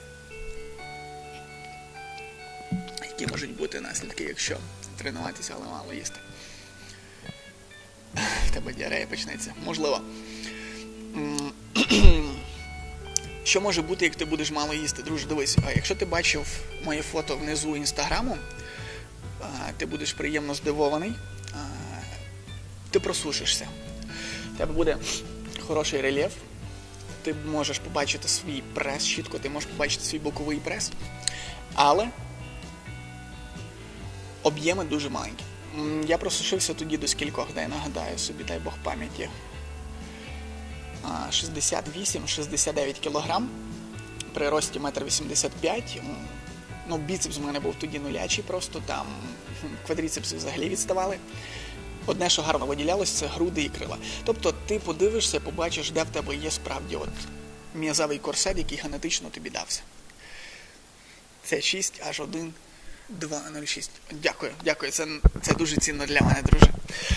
Які можуть бути наслідки, якщо тренуватися, але мало їсти. В тебе діарея почнеться. Можливо. Що може бути, як ти будеш мало їсти? Друже, дивись, якщо ти бачив моє фото внизу інстаграму, ти будеш приємно здивований, ти просушишся. У тебе буде хороший рельєф, ти можеш побачити свій прес чітко, ти можеш побачити свій боковий прес, але об'єми дуже маленькі. Я просушився тоді до скількох, дай нагадаю собі, дай Бог пам'яті. шістдесят вісім - шістдесят дев'ять кілограм, при рості метр вісімдесят п'ять. Ну, біцепс у мене був тоді нулячий просто, там квадріцепси взагалі відставали. Одне, що гарно виділялось, це груди і крила. Тобто ти подивишся, побачиш, де в тебе є справді от м'язовий корсет, який генетично тобі дався. Це шість аж один два нуль шість. Дякую, дякую, це, це дуже цінно для мене, друже.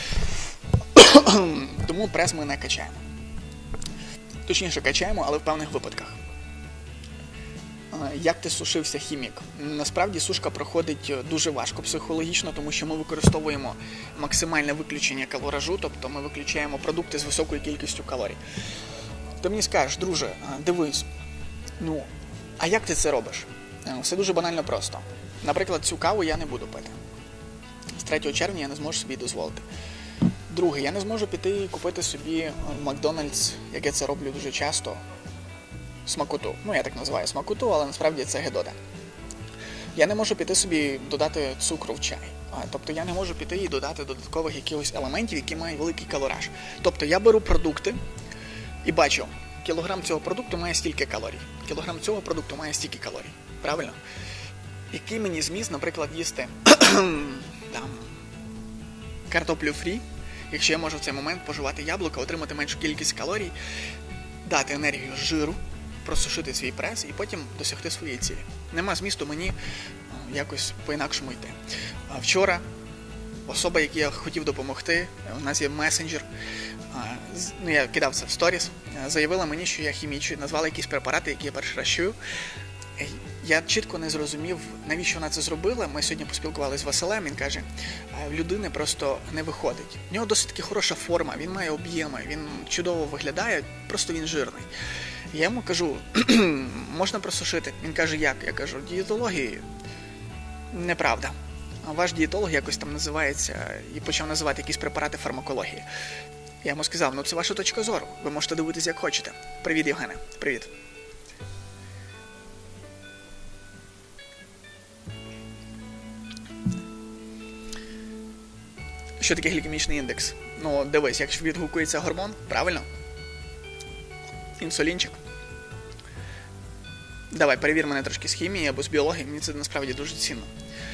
Тому прес ми не качаємо. Точніше, качаємо, але в певних випадках. Як ти сушився, хімік? Насправді сушка проходить дуже важко психологічно, тому що ми використовуємо максимальне виключення калоражу, тобто ми виключаємо продукти з високою кількістю калорій. Ти мені скажеш, друже, дивись, ну, а як ти це робиш? Все дуже банально просто. Наприклад, цю каву я не буду пити. З третього червня я не зможу собі дозволити. Друге, я не зможу піти і купити собі в Макдональдс, як я це роблю дуже часто, смакоту. Ну, я так називаю смакоту, але насправді це гедота. Я не можу піти собі додати цукру в чай. Тобто я не можу піти і додати додаткових якихось елементів, які мають великий калораж. Тобто я беру продукти і бачу, кілограм цього продукту має стільки калорій. Кілограм цього продукту має стільки калорій. Правильно? Який мені зміст, наприклад, їсти там, картоплю фрі, якщо я можу в цей момент поживати яблука, отримати меншу кількість калорій, дати енергію з жиру, просушити свій прес і потім досягти своєї цілі. Нема змісту мені якось по-інакшому йти. Вчора особа, якій я хотів допомогти, у нас є месенджер, ну, я кидав це в сторіс, заявила мені, що я хімічую, назвала якісь препарати, які я перший раз чую. Я чітко не зрозумів, навіщо вона це зробила. Ми сьогодні поспілкувалися з Василем, він каже, в людини просто не виходить. В нього досить таки хороша форма, він має об'єми, він чудово виглядає, просто він жирний. Я йому кажу, можна просушити. Він каже, як? Я кажу, дієтології неправда. Ваш дієтолог якось там називається, і почав називати якісь препарати фармакології. Я йому сказав, ну це ваша точка зору, ви можете дивитися як хочете. Привіт, Євгене, привіт. Що таке глікемічний індекс? Ну, дивись, якщо відгукується гормон, правильно? Інсулінчик. Давай, перевір мене трошки з хімії або з біології, мені це насправді дуже цінно.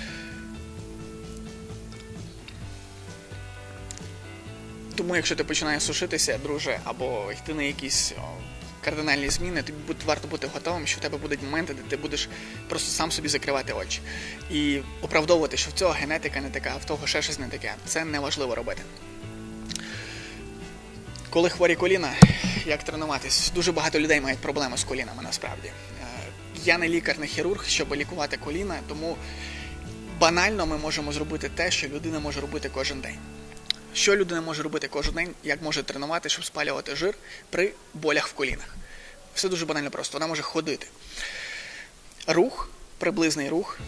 Тому, якщо ти починаєш сушитися, друже, або йти на якісь о, кардинальні зміни, тобі буде, варто бути готовим, що в тебе будуть моменти, де ти будеш просто сам собі закривати очі. І оправдовувати, що в цього генетика не така, а в того ще щось не таке. Це неважливо робити. Коли хворі коліна, як тренуватись? Дуже багато людей мають проблеми з колінами, насправді. Я не лікар, не хірург, щоб лікувати коліна, тому банально ми можемо зробити те, що людина може робити кожен день. Що людина може робити кожен день, як може тренувати, щоб спалювати жир при болях в колінах? Все дуже банально просто. Вона може ходити. Рух, приблизний рух.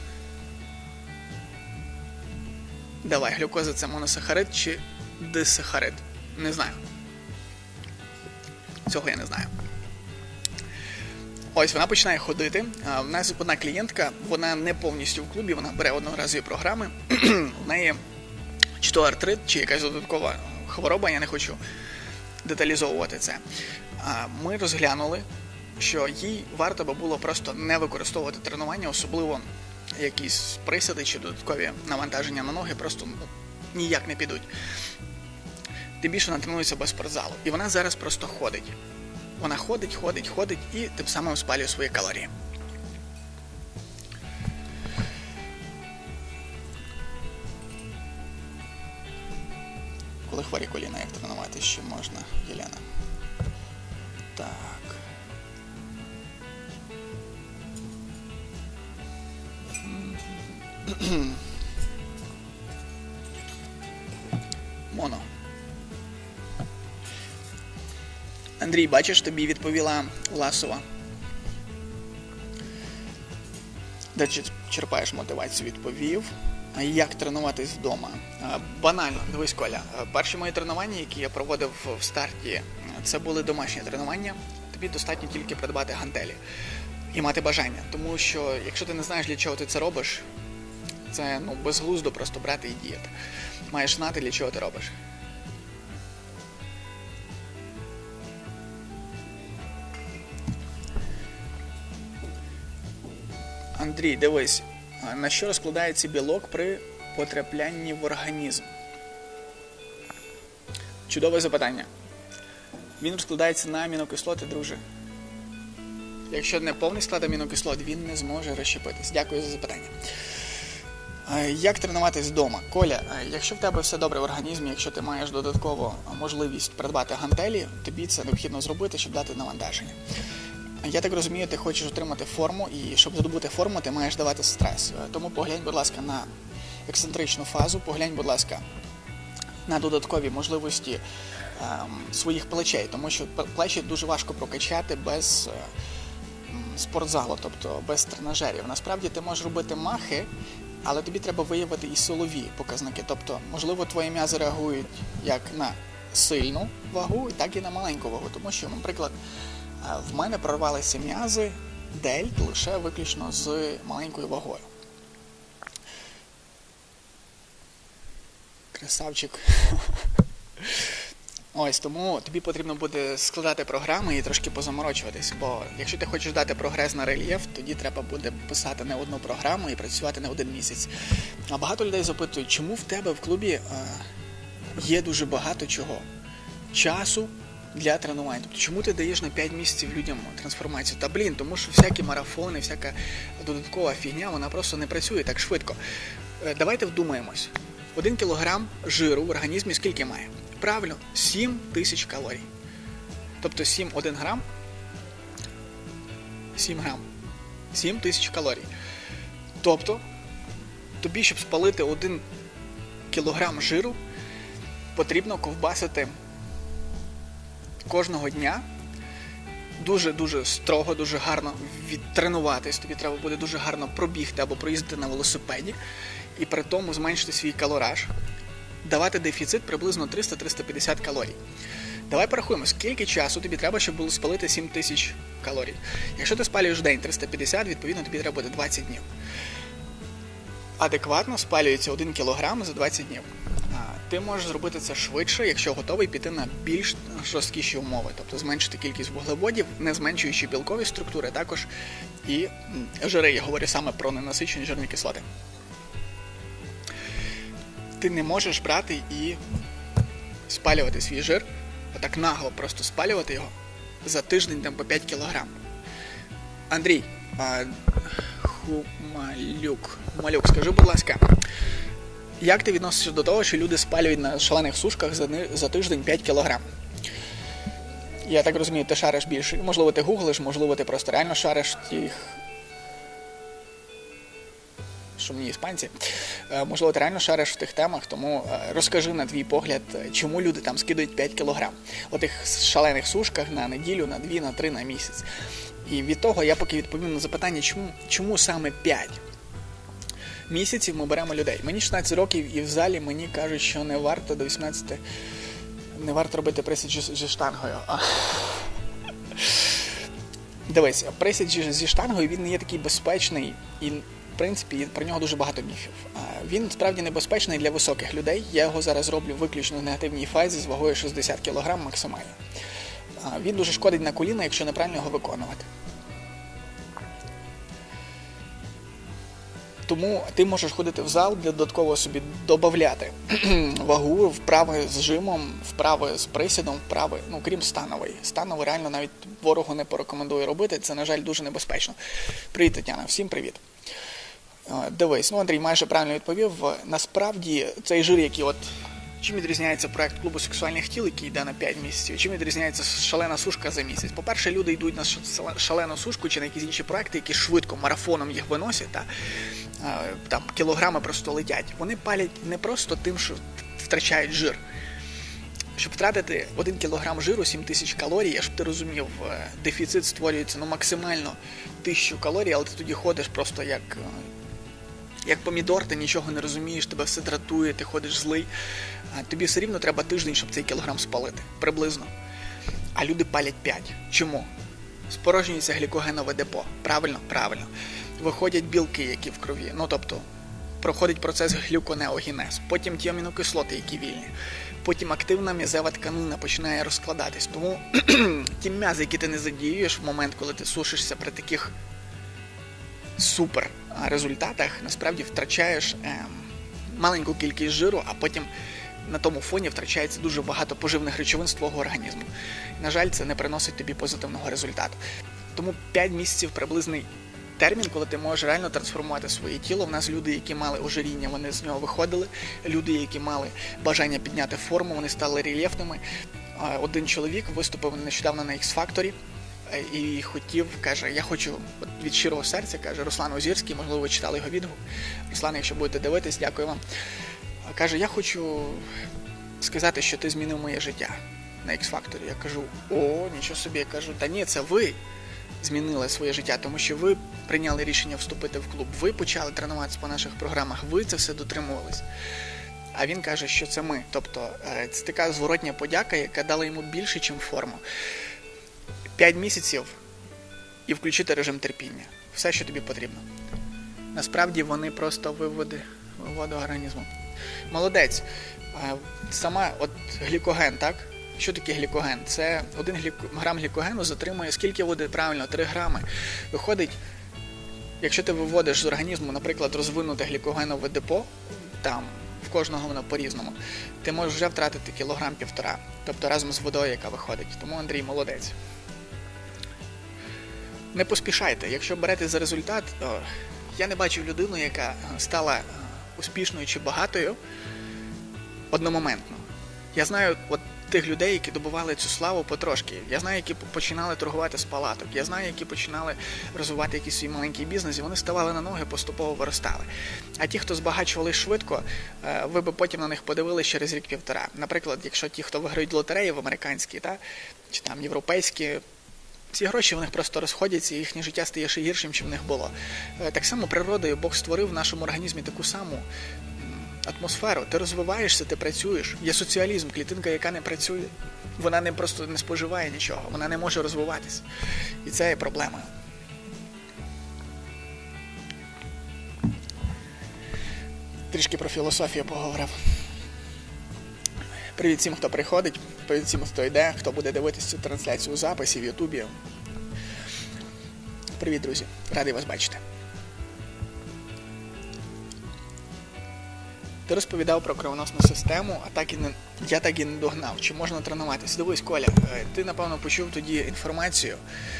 Давай, глюкоза – це моносахарид чи дисахарид? Не знаю. Цього я не знаю. Ось, вона починає ходити. У нас одна клієнтка, вона не повністю в клубі, вона бере одноразові програми. У неї чи то артрит, чи якась додаткова хвороба, я не хочу деталізовувати це. Ми розглянули, що їй варто би було просто не використовувати тренування, особливо якісь присяди чи додаткові навантаження на ноги просто ну, ніяк не підуть. Тим більше вона тренується без спортзалу. І вона зараз просто ходить. вона ходить, ходить, ходить і тим самим спалює свої калорії. Коли хворі коліна, як тренувати ще можна, Єлена? Так. Моно. Андрій, бачиш, тобі відповіла Власова. Де черпаєш мотивацію, відповів. Як тренуватись вдома? Банально, дивись, Коля. Перші мої тренування, які я проводив в старті, це були домашні тренування. Тобі достатньо тільки придбати гантелі і мати бажання. Тому що, якщо ти не знаєш, для чого ти це робиш, це ну, безглуздо просто брати і діяти. Маєш знати, для чого ти робиш. Андрій, дивись, на що розкладається білок при потраплянні в організм? Чудове запитання. Він розкладається на амінокислоти, друже. Якщо не повний склад амінокислот, він не зможе розщепитись. Дякую за запитання. Як тренуватись вдома? Коля, якщо в тебе все добре в організмі, якщо ти маєш додатково можливість придбати гантелі, тобі це необхідно зробити, щоб дати навантаження. Я так розумію, ти хочеш отримати форму, і щоб здобути форму, ти маєш давати стрес. Тому поглянь, будь ласка, на ексцентричну фазу, поглянь, будь ласка, на додаткові можливості ем, своїх плечей, тому що плечі дуже важко прокачати без е, спортзалу, тобто без тренажерів. Насправді ти можеш робити махи, але тобі треба виявити і силові показники. Тобто, можливо, твої м'язи реагують як на сильну вагу, так і на маленьку вагу. Тому що, наприклад, в мене прорвалися м'язи дельт лише виключно з маленькою вагою. Красавчик. Ось, тому тобі потрібно буде складати програми і трошки позаморочуватись, бо якщо ти хочеш дати прогрес на рельєф, тоді треба буде писати не одну програму і працювати не один місяць. А багато людей запитують, чому в тебе в клубі е, є дуже багато чого? Часу для тренувань. Тобто, чому ти даєш на п'ять місяців людям трансформацію? Та блін, тому що всякі марафони, всяка додаткова фігня, вона просто не працює так швидко. Е, давайте вдумаємось. Один кілограм жиру в організмі скільки має? Правильно, сім тисяч калорій. Тобто сім, один грам, сім грам, сім тисяч калорій. Тобто, тобі, щоб спалити один кілограм жиру, потрібно ковбасити кожного дня, дуже-дуже строго, дуже гарно відтренуватись, тобі треба буде дуже гарно пробігти або проїздити на велосипеді, і при тому зменшити свій калораж, давати дефіцит приблизно триста - триста п'ятдесят калорій. Давай порахуємо, скільки часу тобі треба, щоб було спалити сім тисяч калорій. Якщо ти спалюєш в день триста п'ятдесят, відповідно тобі треба буде двадцять днів. Адекватно спалюється один кілограм за двадцять днів. Ти можеш зробити це швидше, якщо готовий піти на більш жорсткіші умови. Тобто зменшити кількість вуглеводів, не зменшуючи білкові структури, також і жири. Я говорю саме про ненасичені жирні кислоти. Ти не можеш брати і спалювати свій жир, отак нагло просто спалювати його за тиждень там по п'ять кілограм. Андрій, а, Хумалюк, Хумалюк, скажи, будь ласка, як ти відносишся до того, що люди спалюють на шалених сушках за, за тиждень п'ять кілограм? Я так розумію, ти шариш більше. Можливо, ти гуглиш, можливо, ти просто реально шариш тих... шумні іспанці. Можливо, ти реально шариш в тих темах, тому розкажи на твій погляд, чому люди там скидують п'ять кілограм. У тих шалених сушках на неділю, на дві, на три, на місяць. І від того я поки відповім на запитання, чому, чому саме п'ять місяців ми беремо людей. Мені шістнадцять років і в залі мені кажуть, що не варто до вісімнадцяти, не варто робити присід зі штангою. Дивись, присід зі штангою, він не є такий безпечний і, в принципі, про нього дуже багато міфів. Він, справді, небезпечний для високих людей. Я його зараз роблю виключно в негативній фазі з вагою шістдесят кілограм максимально. Він дуже шкодить на коліна, якщо неправильно його виконувати. Тому ти можеш ходити в зал, для додатково собі додавати вагу, вправи з жимом, вправи з присідом, вправи, ну, крім станової. Станову реально навіть ворогу не порекомендую робити, це, на жаль, дуже небезпечно. Привіт, Тетяна, всім привіт. Дивись, ну, Андрій майже правильно відповів. Насправді, цей жир, який от, чим відрізняється проект клубу сексуальних тіл, який йде на п'ять місяців, чим відрізняється шалена сушка за місяць? По-перше, люди йдуть на шалену сушку чи на якісь інші проекти, які швидко, марафоном їх виносять, та, там кілограми просто летять. Вони палять не просто тим, що втрачають жир. Щоб втратити один кілограм жиру, сім тисяч калорій, щоб ти розумів, дефіцит створюється ну, максимально тисячу калорій, але ти тоді ходиш просто як... Як помідор, ти нічого не розумієш, тебе все дратує, ти ходиш злий. Тобі все рівно треба тиждень, щоб цей кілограм спалити. Приблизно. А люди палять п'ять. Чому? Спорожнюється глікогенове депо. Правильно? Правильно. Виходять білки, які в крові. Ну, тобто, проходить процес глюконеогенез. Потім ті амінокислоти, які вільні. Потім активна м'язева тканина починає розкладатись. Тому ті м'язи, які ти не задіюєш в момент, коли ти сушишся при таких супер результатах, насправді втрачаєш е, маленьку кількість жиру, а потім на тому фоні втрачається дуже багато поживних речовин з твого організму. І, на жаль, це не приносить тобі позитивного результату. Тому п'ять місяців приблизний термін, коли ти можеш реально трансформувати своє тіло. В нас люди, які мали ожиріння, вони з нього виходили. Люди, які мали бажання підняти форму, вони стали рельєфними. Один чоловік виступив нещодавно на X-Factor і хотів, каже, я хочу від щирого серця, каже, Руслан Озірський, можливо, ви читали його відгук. Руслан, якщо будете дивитись, дякую вам. Каже, я хочу сказати, що ти змінив моє життя на X-Factor. Я кажу, о, нічого собі. Я кажу, та ні, це ви змінили своє життя, тому що ви прийняли рішення вступити в клуб, ви почали тренуватися по наших програмах, ви це все дотримувались. А він каже, що це ми. Тобто, це така зворотня подяка, яка дала йому більше, ніж форму. П'ять місяців і включити режим терпіння. Все, що тобі потрібно. Насправді вони просто виводи виводу організму. Молодець. Сама от глікоген, так? Що таке глікоген? Це один грам глікогену затримує скільки води? Правильно, три грами. Виходить, якщо ти виводиш з організму, наприклад, розвинуте глікогенове депо, там, в кожного воно по-різному, ти можеш вже втратити кілограм-півтора. Тобто разом з водою, яка виходить. Тому, Андрій, молодець. Не поспішайте. Якщо берете за результат, то я не бачив людину, яка стала успішною чи багатою одномоментно. Я знаю от тих людей, які добували цю славу потрошки. Я знаю, які починали торгувати з палаток. Я знаю, які починали розвивати якийсь свій маленький бізнес, і вони ставали на ноги, поступово виростали. А ті, хто збагачували швидко, ви б потім на них подивилися через рік-півтора. Наприклад, якщо ті, хто виграють лотереї в американській, та, чи там європейські, ці гроші в них просто розходяться, і їхнє життя стає ще гіршим, чим в них було. Так само природою Бог створив в нашому організмі таку саму атмосферу. Ти розвиваєшся, ти працюєш. Є соціалізм, клітинка, яка не працює. Вона не просто не споживає нічого, вона не може розвиватися. І це є проблема. Трішки про філософію поговорив. Привіт всім, хто приходить, привіт всім, хто йде, хто буде дивитися цю трансляцію у записі в Ютубі. Привіт, друзі, радий вас бачити. Ти розповідав про кровоносну систему, а так і не, я так і не догнав. Чи можна тренуватися? Дивись, Коля, ти, напевно, почув тоді інформацію.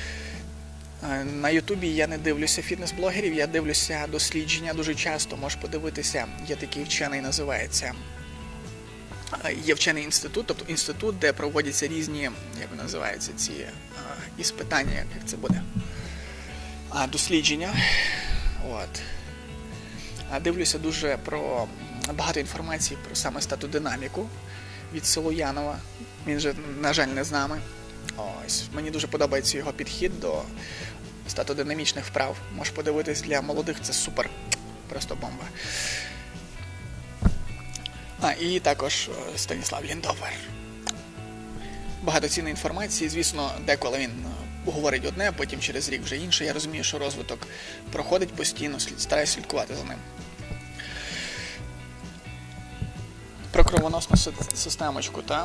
На Ютубі я не дивлюся фітнес-блогерів, я дивлюся дослідження дуже часто. Можеш подивитися, є такий вчений, називається... Є вчений інститут, тобто інститут, де проводяться різні, як називаються ці іспитання, як це буде, дослідження. От. Дивлюся дуже про багато інформації про саме статодинаміку від Солоянова. Він же, на жаль, не з нами. Ось. Мені дуже подобається його підхід до статодинамічних вправ. Можеш подивитись, для молодих це супер, просто бомба. А, і також Станіслав Ліндовер. Багато цінної інформації, звісно, деколи він говорить одне, потім через рік вже інше. Я розумію, що розвиток проходить постійно, стараюсь слідкувати за ним. Про кровоносну системочку, та?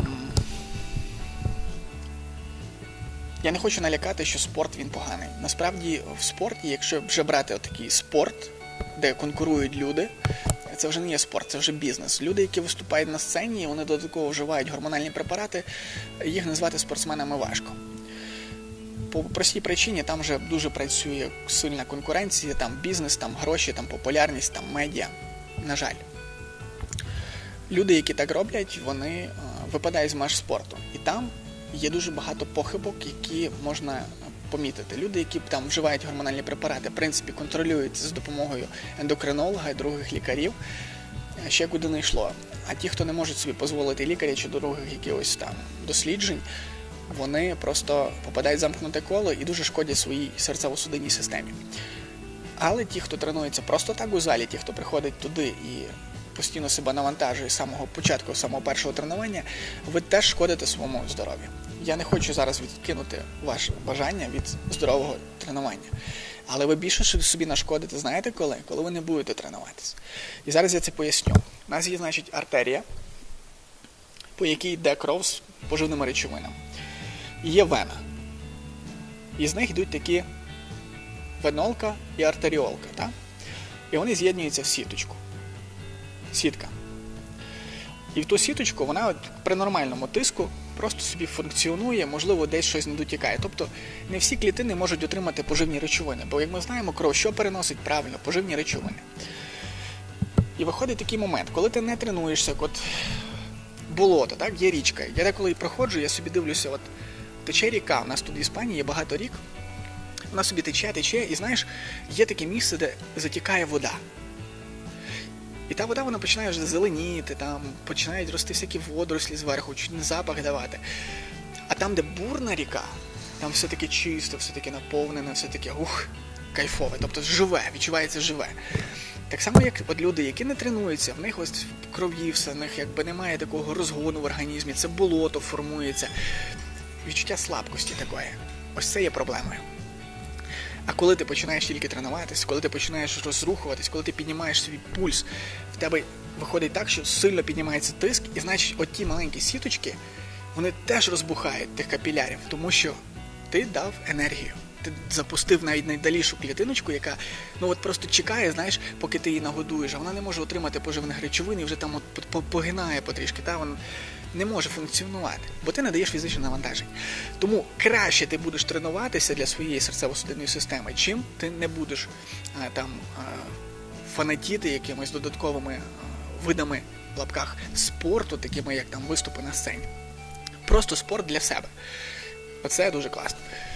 Я не хочу налякати, що спорт він поганий. Насправді в спорті, якщо вже брати отакий спорт, де конкурують люди, це вже не є спорт, це вже бізнес. Люди, які виступають на сцені, вони додатково вживають гормональні препарати, їх назвати спортсменами важко. По простій причині там вже дуже працює сильна конкуренція, там бізнес, там гроші, там популярність, там медіа. На жаль. Люди, які так роблять, вони випадають з меж спорту. І там є дуже багато похибок, які можна помітити. Люди, які там вживають гормональні препарати, в принципі, контролюються з допомогою ендокринолога і других лікарів, ще куди не йшло. А ті, хто не можуть собі дозволити лікаря чи других якихось там досліджень, вони просто попадають в замкнуте коло і дуже шкодять своїй серцево-судинній системі. Але ті, хто тренується просто так у залі, ті, хто приходить туди і постійно себе навантажує з самого початку, з самого першого тренування, ви теж шкодите своєму здоров'ю. Я не хочу зараз відкинути ваше бажання від здорового тренування. Але ви більше собі нашкодите, знаєте коли? Коли ви не будете тренуватися. І зараз я це поясню. У нас є, значить, артерія, по якій йде кров з поживними речовинами. І є вена. І з них йдуть такі венолка і артеріолка. Так? І вони з'єднуються в сіточку. Сітка. І в ту сіточку вона от при нормальному тиску просто собі функціонує, можливо, десь щось не дотікає. Тобто не всі клітини можуть отримати поживні речовини. Бо, як ми знаємо, кров що переносить? Правильно, поживні речовини. І виходить такий момент, коли ти не тренуєшся, от болото, так, є річка. Я деколи проходжу, я собі дивлюся, от тече ріка, у нас тут в Іспанії є багато рік, вона собі тече, тече, і знаєш, є таке місце, де затікає вода. І та вода, вона починає вже зеленіти, там починають рости всякі водорослі зверху, чуть не запах давати. А там, де бурна ріка, там все-таки чисто, все-таки наповнене, все-таки ух, кайфове, тобто живе, відчувається живе. Так само, як от люди, які не тренуються, в них ось в крові все, в них якби немає такого розгону в організмі, це болото формується, відчуття слабкості такої. Ось це є проблемою. А коли ти починаєш тільки тренуватись, коли ти починаєш розрухуватись, коли ти піднімаєш свій пульс, в тебе виходить так, що сильно піднімається тиск, і значить оті маленькі сіточки, вони теж розбухають тих капілярів, тому що ти дав енергію. Ти запустив навіть найдалішу клітиночку, яка ну от просто чекає, знаєш, поки ти її нагодуєш, а вона не може отримати поживних речовин і вже там от погинає потрішки, та вона не може функціонувати, бо ти не даєш фізичне навантаження. Тому краще ти будеш тренуватися для своєї серцево-судинної системи, чим ти не будеш а, там а, фанатіти якимись додатковими а, видами в лапках спорту, такими як там виступи на сцені. Просто спорт для себе. Оце дуже класно.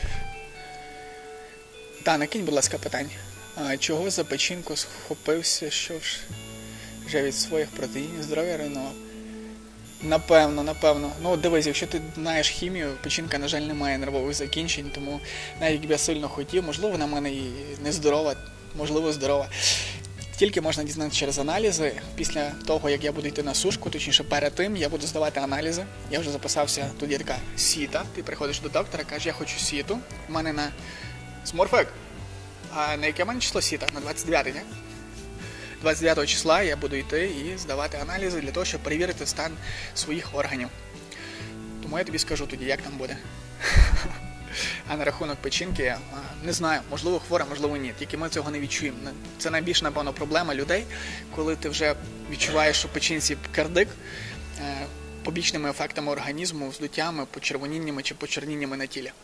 Та, накинь, будь ласка, питання. А, чого за печінку схопився, що ж вже від своїх протеїнів здоров'я руйнував? Напевно, напевно. Ну, дивись, якщо ти знаєш хімію, печінка, на жаль, не має нервових закінчень, тому навіть якби я сильно хотів, можливо, вона в мене і не здорова, можливо, здорова. Тільки можна дізнатися через аналізи. Після того, як я буду йти на сушку, точніше перед тим, я буду здавати аналізи. Я вже записався, тут є така сіта, ти приходиш до доктора, кажеш, я хочу сіту. У мене на Смурфик. А на яке в мене число сіта? На двадцять дев'яте, ні? двадцять дев'ятого числа я буду йти і здавати аналізи для того, щоб перевірити стан своїх органів. Тому я тобі скажу тоді, як там буде. А на рахунок печінки, не знаю, можливо хвора, можливо ні. Тільки ми цього не відчуємо. Це найбільш, напевно, проблема людей, коли ти вже відчуваєш, що в печінці кардик, побічними ефектами організму, вздуттями, почервоніннями чи почерніннями на тілі.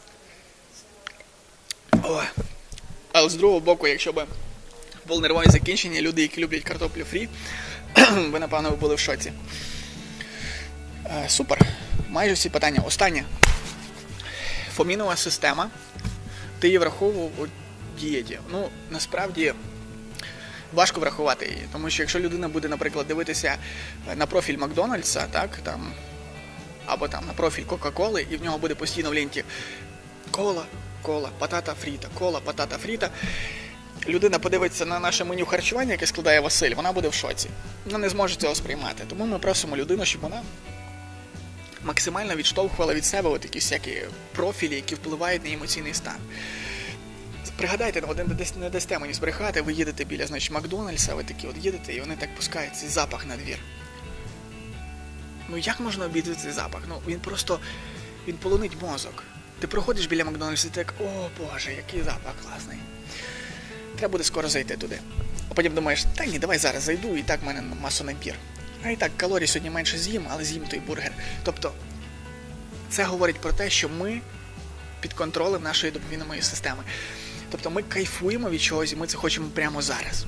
О. Але з другого боку, якщо б були нервові закінчення, люди, які люблять картоплю фрі, ви, напевно, були в шоці. Е, супер. Майже всі питання. Останнє. Фомінова система. Ти її враховував у дієті. Ну, насправді, важко врахувати її. Тому що якщо людина буде, наприклад, дивитися на профіль Макдональдса, так, там, або там на профіль Кока-Коли, і в нього буде постійно в ленті кола, кола, патата фріта, кола, патата фріта. Людина подивиться на наше меню харчування, яке складає Василь, вона буде в шоці. Вона не зможе цього сприймати. Тому ми просимо людину, щоб вона максимально відштовхувала від себе такі всякі профілі, які впливають на емоційний стан. Пригадайте, один не дасте мені збрехати, ви їдете біля, значить, Макдональдса, ви такі от їдете, і вони так пускають цей запах на двір. Ну як можна обійти цей запах? Ну він просто, він полонить мозок. Ти проходиш біля Макдональдса і так, о боже, який запах класний. Треба буде скоро зайти туди. А потім думаєш, та ні, давай зараз зайду, і так в мене масонабір. А і так, калорій сьогодні менше з'їм, але з'їм той бургер. Тобто, це говорить про те, що ми під контролем нашої допамінової системи. Тобто ми кайфуємо від чогось, і ми це хочемо прямо зараз.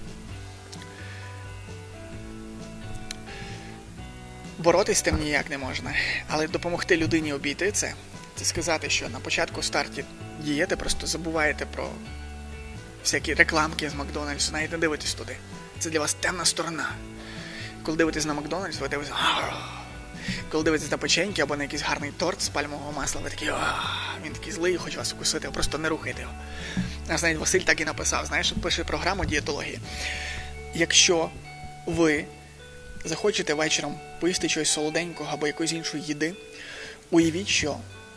Боротись з тим ніяк не можна, але допомогти людині обійти це, це сказати, що на початку старті дієти просто забуваєте про всякі рекламки з Макдональдсу, навіть не дивитесь туди. Це для вас темна сторона. Коли дивитесь на Макдональдс, ви дивитесь, коли дивитесь на печеньки або на якийсь гарний торт з пальмового масла, ви такі, він такий злий, хоче вас укусити, просто не рухайте його. Аж навіть Василь так і написав, знаєш, пише програму дієтології. Якщо ви захочете вечором поїсти чогось солоденького або якоїсь іншої їди, уявіть, що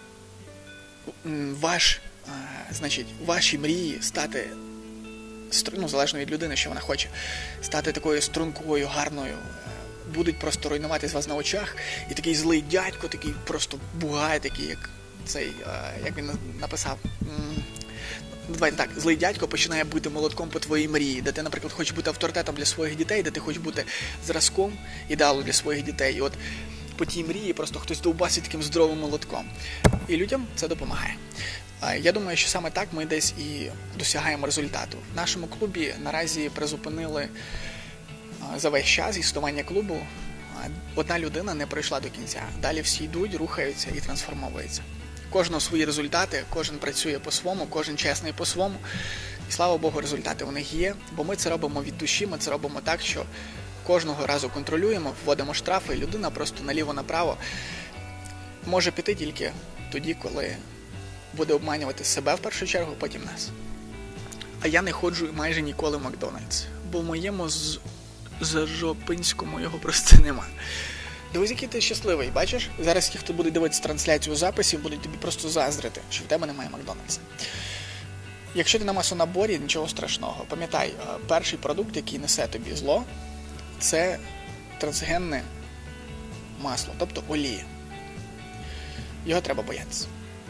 ваш, значить, ваші мрії стати, ну, залежно від людини, що вона хоче, стати такою стрункою, гарною, будуть просто руйнувати з вас на очах, і такий злий дядько, такий просто бугай, такий, як цей, як він написав, давайте так, злий дядько починає бути молотком по твоїй мрії, де ти, наприклад, хочеш бути авторитетом для своїх дітей, де ти хочеш бути зразком ідеалу для своїх дітей. І от по тій мрії просто хтось довбасить таким здоровим молотком. І людям це допомагає. Я думаю, що саме так ми десь і досягаємо результату. В нашому клубі наразі призупинили за весь час існування клубу. Одна людина не пройшла до кінця. Далі всі йдуть, рухаються і трансформовуються. Кожного свої результати, кожен працює по-своєму, кожен чесний по-своєму. І слава Богу, результати у них є, бо ми це робимо від душі, ми це робимо так, що кожного разу контролюємо, вводимо штрафи, і людина просто наліво-направо може піти тільки тоді, коли буде обманювати себе в першу чергу, потім нас. А я не ходжу майже ніколи в Макдональдс, бо в моєму з... зажопинському його просто нема. Дивись, який ти щасливий, бачиш? Зараз ті, хто буде дивитися трансляцію записів, будуть тобі просто заздрити, що в тебе немає Макдональдса. Якщо ти на масонаборі, нічого страшного. Пам'ятай, перший продукт, який несе тобі зло, це трансгенне масло, тобто олія. Його треба боятися.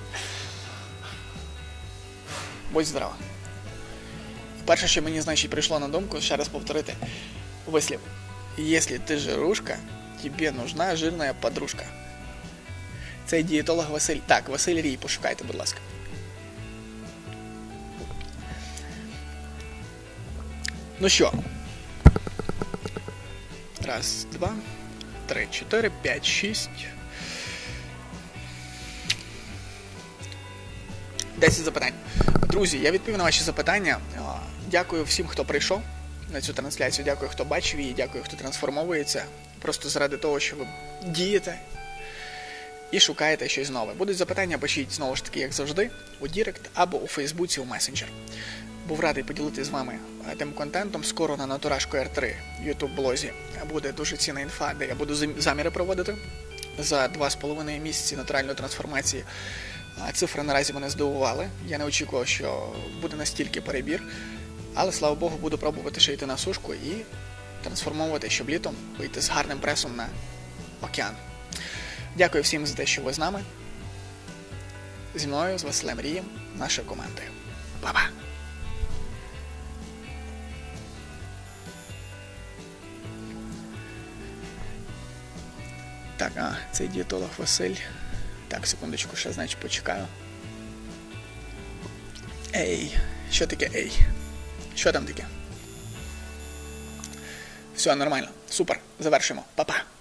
Будь здорова. Перше, що мені, значить, прийшло на думку, ще раз повторити вислів. Якщо ти жирушка, тебе нужна жирна подружка. Це дієтолог Василь. Так, Василь Рій, пошукайте, будь ласка. Ну що? Раз, два, три, чотири, п'ять, шість. Десять запитань. Друзі, я відповів на ваші запитання. Дякую всім, хто прийшов на цю трансляцію. Дякую, хто бачив її. Дякую, хто трансформовується. Просто заради того, що ви дієте і шукаєте щось нове. Будуть запитання, пишіть, знову ж таки, як завжди, у Дірект або у Фейсбуці, у месенджер. Був радий поділитися з вами тим контентом. Скоро на Натурашко ар три ютуб-блозі буде дуже цінна інфа, де я буду заміри проводити за два з половиною місяці натуральної трансформації. Цифри наразі мене здивували. Я не очікував, що буде настільки перебір. Але, слава Богу, буду пробувати ще йти на сушку і трансформовувати, щоб літом вийти з гарним пресом на океан. Дякую всім за те, що ви з нами. Зі мною, з Василем Рієм, нашою командою. Па-па! Так, а, цей дієтолог Василь. Так, секундочку, ще, значить, почекаю. Ей, що таке ей? Що там таке? Все, нормально. Супер, завершимо. Па-па!